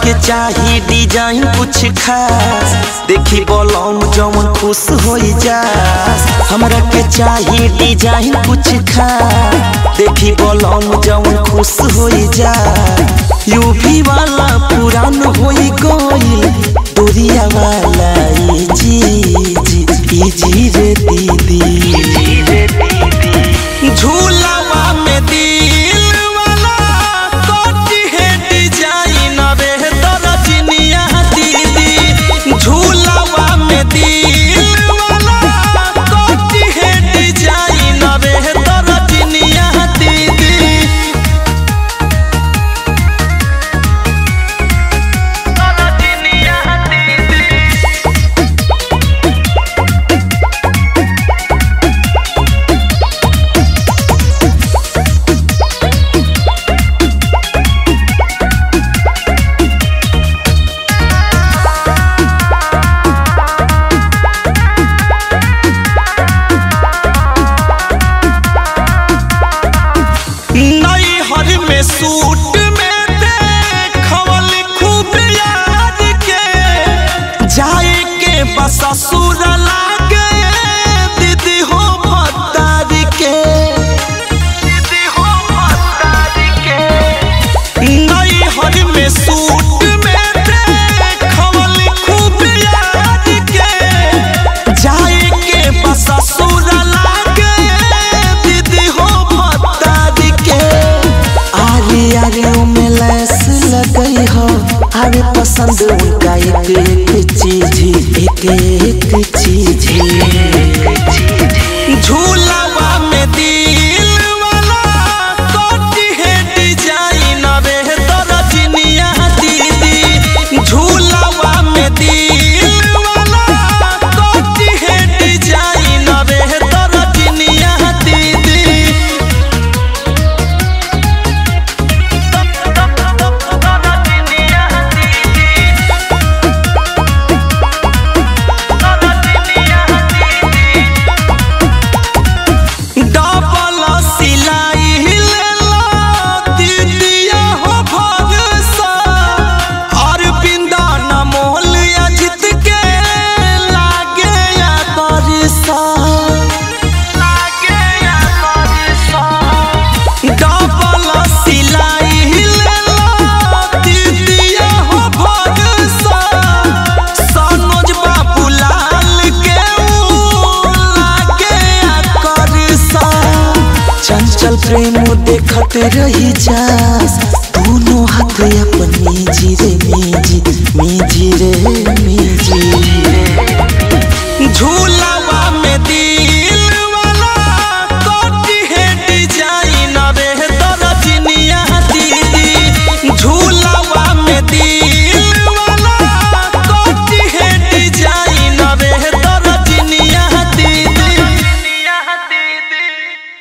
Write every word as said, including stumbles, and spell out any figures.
के चाही डिजाइन कुछ खास, देखी बोलम जवन खुश हो जा। हमरा के चाही डिजाइन कुछ खास, देखी बोलम जवन खुश हो जा। यूपी वाला पुरान हो गइल, दूरिया वाला ई जी जी जी रे दीदी। झूलावा में दिल वाला कोटी है डिजाइन रे दरजनिया दीदी। झूलावा में दिल वाला कोटी है डिजाइन रे दरजनिया दीदी। सूट में देखवल खूब यार के, जाए के बस ससुर लागे दीदी हो भतार के। दीदी हो भतार के नई हर में सूट में देखवल खूब यार के, जाए के बस ससुर लागे दीदी हो भतार के। यारे में लैस लगई हो, आवे पसंद उनका एक एक चीज एक एक चीज। झूलावा में दिल वाला कोटी है डिजाइन रे दरजनिया दीदी। झूलावा में दिल वाला कोटी है डिजाइन रे दरजनिया दीदी। चंचल प्रेम देखत रही जा, दोनों हाथ अपनी जी